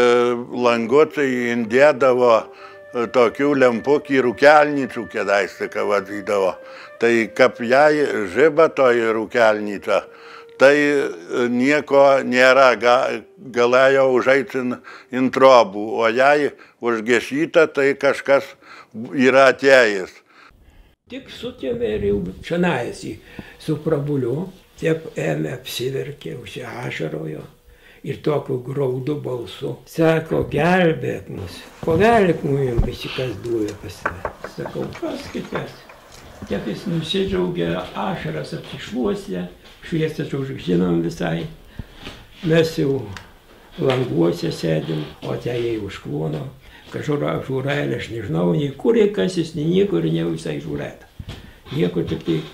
languotai indėdavo tokių lempukį rūkelnyčių, Kėdaisė vadydavo. Tai kaip jai žiba toji rūkelnyčia, tai nieko nėra, galėjo užeiti in trobų, o jai užgešyta, tai kažkas yra atėjęs. Tik sutėmė ir jau čionais su prabuliu, taip ėmė apsiverkė, užsiašarojo. Ir tokiu graudu balsu. Sako, gelbėk mus, pavelk mums visi, kas dūvė pas tave. Sakau, kas kitas. Taip jis nusidžiaugė, ašaras apsišluosė, šviesą žinom visai. Mes jau languose sėdim, o tejai užklono. Kažkur žūrelė, aš nežinau, nei kur įkasis, nei niekur, nei visai žūrėta. Niekur tik tai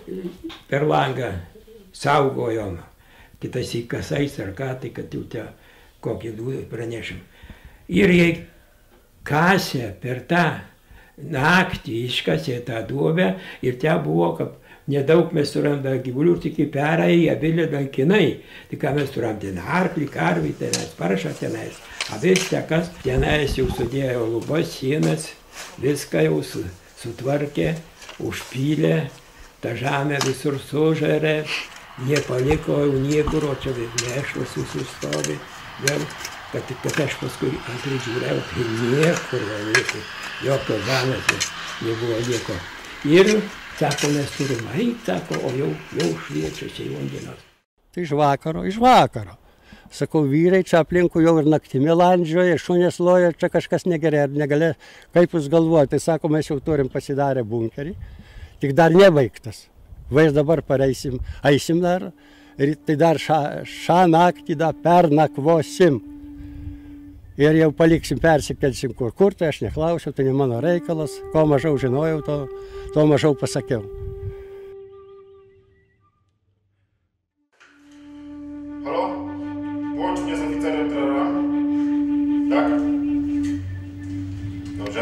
per langą saugojom. Kitas į kasais ar ką, tai kad jau te kokį dūdą pranešim. Ir jei kasė per tą naktį, iškasė tą duobę ir te buvo, kad nedaug mes suranda gyvulių, tik į perą į abilį dankinai. Tai ką mes turam ten arklį, karvį, tenais parašą tenais. Avis tekas, tenais jau sudėjo lubas, sienas, viską jau sutvarkė, užpylė, tą žemę visur sužarė. Nepaliko jau niekur, o čia mėšlas visus stovi. Vėl, kad aš paskui antrį žiūrėjau, tai niekur, jokio žemės nebuvo nieko. Ir, sako, mes turim eiti, sako, o jau šviečia čia jau dienos. Tai iš vakaro. Sakau, vyrai čia aplinkui jau ir naktimi landžioja, šunės loja, čia kažkas negerai, ar negalė, kaip jūs galvojate. Tai sako, mes jau turim pasidarę bunkerį, tik dar nebaigtas. Vais dabar pareisim, eisim dar, ir tai dar šią naktį dar pernakvosim. Ir jau paliksim, persikelsim kur, tai aš neklausiau, tai ne mano reikalas. Ko mažiau žinojau, to mažiau pasakiau. Halo? Połącz mnie z oficerem terrora. Tak? Dobrze?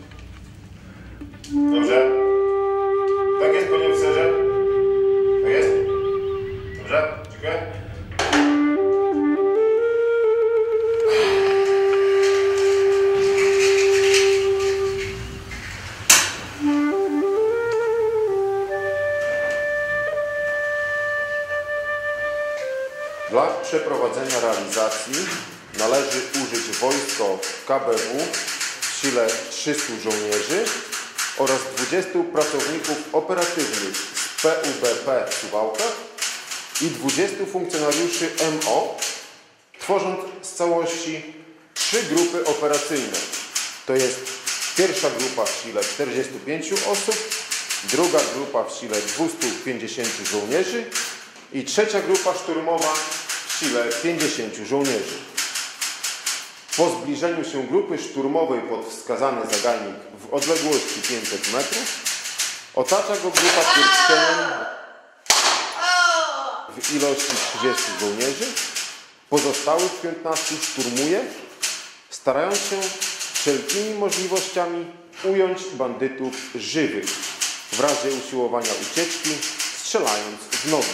Dobrze? Tak jest, panie oficerze? Tak jest? Dobrze? Dziękuję. Dla przeprowadzenia realizacji należy użyć wojsko KBW sile 300 żołnierzy oraz 20 pracowników operatywnych z PUBP w Suwałkach i 20 funkcjonariuszy MO, tworząc z całości 3 grupy operacyjne. To jest pierwsza grupa w sile 45 osób, druga grupa w sile 250 żołnierzy i trzecia grupa szturmowa w sile 50 żołnierzy. Po zbliżeniu się grupy szturmowej pod wskazany zagajnik w odległości 500 metrów otacza go grupa pierścieniem w ilości 30 żołnierzy. Pozostałych 15 szturmuje, starając się wszelkimi możliwościami ująć bandytów żywych, w razie usiłowania ucieczki strzelając w nogi.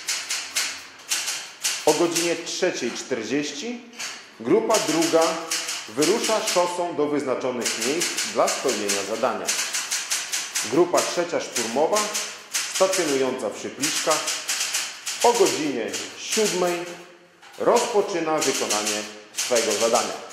O godzinie 3:40 grupa druga wyrusza szosą do wyznaczonych miejsc dla spełnienia zadania. Grupa trzecia szturmowa, stacjonująca w Szypliczkach, o godzinie 7 rozpoczyna wykonanie swego zadania.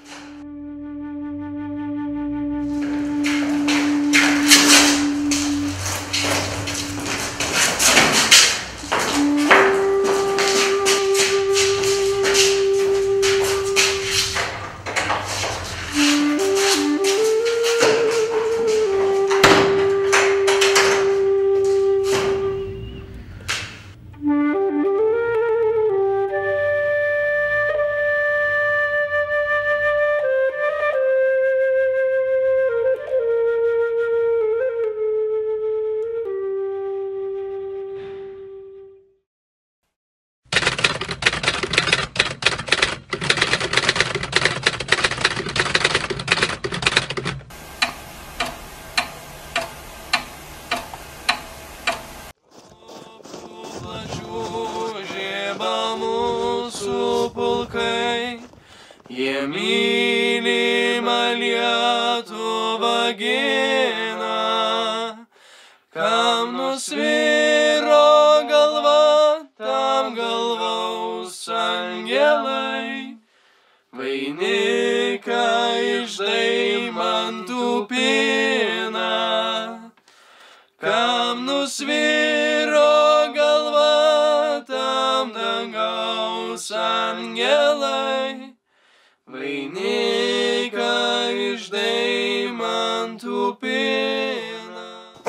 Jie mylimą Lietuvą gina, kam nusviro galva, tam galvaus angelai, vainiką iš deimantų pina, kam nusviro galva, tam dangaus angelai, vainiką iš deimantų pina.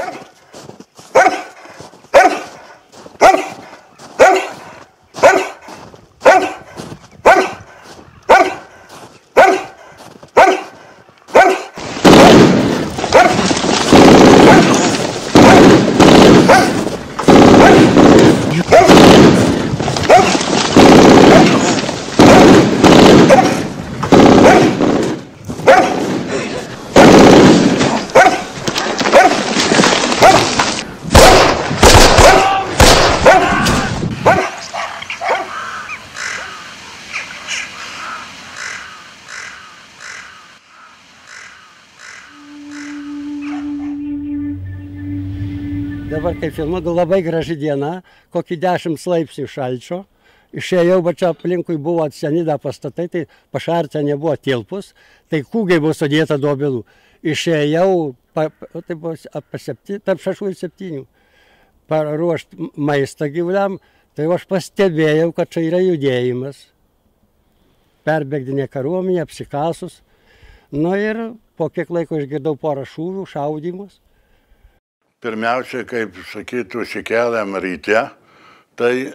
Dabar kaip filmuoju, labai graži diena, kokį 10 laipsnių šalčio. Išėjau, bet čia aplinkui buvo seniai pastatai, tai pašarce nebuvo tilpus, tai kūgiai buvo sudėta do obelų. Išėjau, tai buvo tarp 6 ir 7, paruošti maistą gyvuliam, tai aš pastebėjau, kad čia yra judėjimas. Perbėgdinė kariuomenė, apsikasus. Nu ir po kiek laiko išgirdau porą šūvių, šaudymus. Pirmiausia, kaip sakytų, šikeliam ryte, tai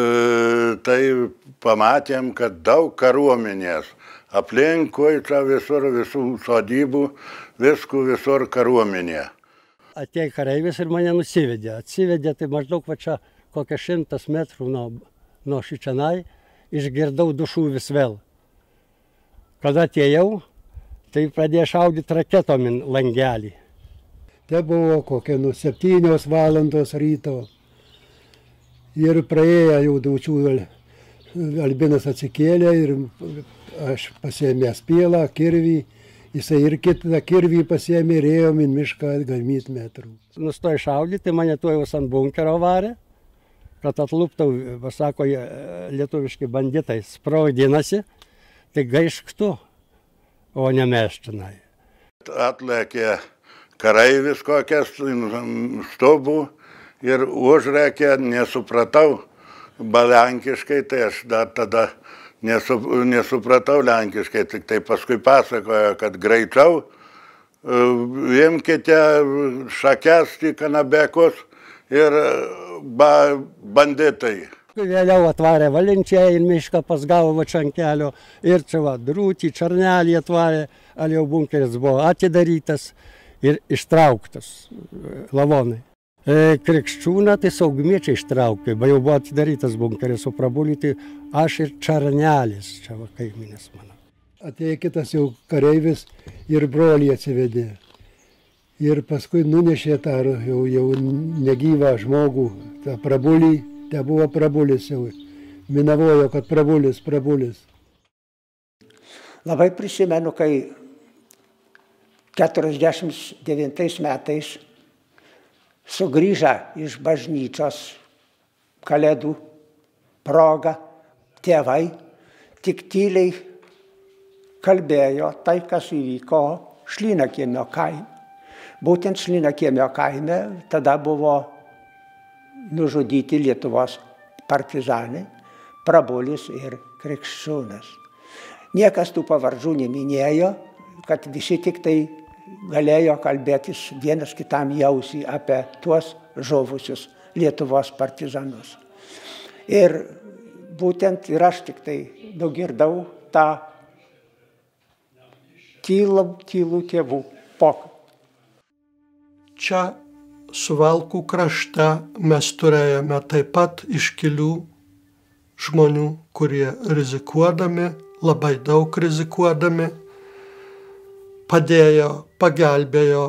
pamatėm, kad daug kariuomenės. Aplinkui čia visur, visų sodybų, visur kariuomenė. Atėjo kareivis ir mane nusivedė. Atsivedė, tai maždaug va čia kokią 100 metrų nuo šičionai, išgirdau 2 šūvius vėl. Kada atėjau, tai pradėjo šaudyti raketomin langelį. Tai buvo kokia 7 valandos ryto. Ir praėjo jau daučių, Albinas atsikėlė ir aš pasiėmė spėlą, kirvį. Jisai ir kitą kirvį pasiėmė ir ėjom į mišką gamyt metrų. Nustojo šaudyti, tai mane tuojus ant bunkerio varė, kad atluptau, sako, lietuviški banditai spraudinasi, tai gaišk tu, o ne mes čionai. Atlėkė kareivis kokias stobų ir užrėkė, nesupratau lenkiškai, tai aš dar tada nesupratau lenkiškai, tik tai paskui pasakojo, kad greičiau imkite šakes į kanabekus ir banditai. Vėliau atvarė Valenčiai į mišką pas galvą čia ant kelio ir čia va, drūtį, čarnelį atvarė, al jau bunkeris buvo atidarytas ir ištrauktas lavonai. Krikščiūną tai saugumiečiai ištraukė, jau buvo atidarytas bunkeris, o Prabulį tai aš ir čarnelis, čia va kaimynės mano. Atėjo kitas jau kareivis ir brolį atsivedė. Ir paskui nunešė tą jau negyvą žmogų, tą Prabulį. Te buvo Prabulis jau, minavojo, kad Prabulis. Labai prisimenu, kai 49 metais sugrįžę iš bažnyčios kalėdų proga tėvai tik tyliai kalbėjo tai, kas įvyko Šlynakiemio kaime. Būtent Šlynakiemio kaime tada buvo nužudyti Lietuvos partizanai, Prabulis ir Krikščiūnas. Niekas tų pavardžių neminėjo, kad visi tik tai galėjo kalbėtis vienas kitam jausį apie tuos žuvusius Lietuvos partizanus. Ir būtent ir aš tik tai nugirdau tą tylų tėvų pokalbį. Čia Suvalkų krašte mes turėjome taip pat iškilių žmonių, kurie rizikuodami, labai daug rizikuodami, pagelbėjo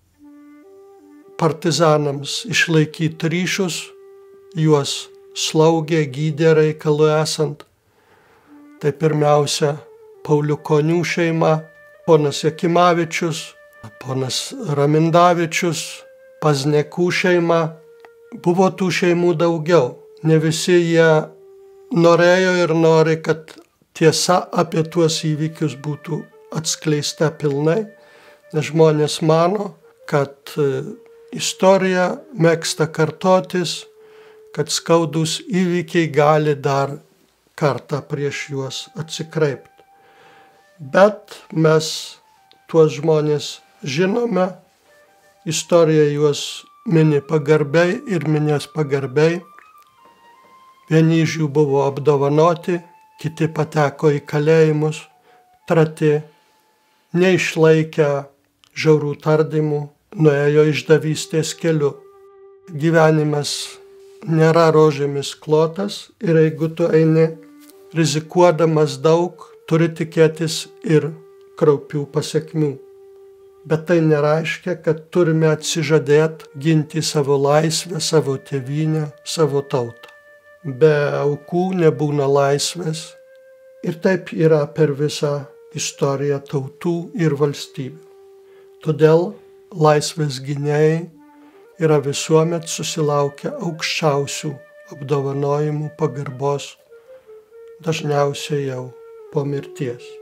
partizanams išlaikyti ryšius, juos slaugė, gydė reikalų esant. Tai pirmiausia, Pauliukonių šeima, ponas Jakimavičius, ponas Ramindavičius, Paznekų šeima. Buvo tų šeimų daugiau. Ne visi jie norėjo ir nori, kad tiesa apie tuos įvykius būtų atskleista pilnai, nes žmonės mano, kad istorija mėgsta kartotis, kad skaudus įvykiai gali dar kartą prieš juos atsikreipti. Bet mes tuos žmonės žinome, istorija juos mini pagarbiai ir minės pagarbiai. Vieni iš jų buvo apdovanoti, kiti pateko į kalėjimus, treti, neišlaikę žiaurų tardymų, nuėjo išdavystės keliu. Gyvenimas nėra rožėmis klotas ir jeigu tu eini rizikuodamas daug, turi tikėtis ir kraupių pasekmių. Bet tai nereiškia, kad turime atsižadėti ginti savo laisvę, savo tėvynę, savo tautą. Be aukų nebūna laisvės ir taip yra per visą istoriją tautų ir valstybių. Todėl laisvės gynėjai yra visuomet susilaukę aukščiausių apdovanojimų, pagarbos, dažniausiai jau po mirties.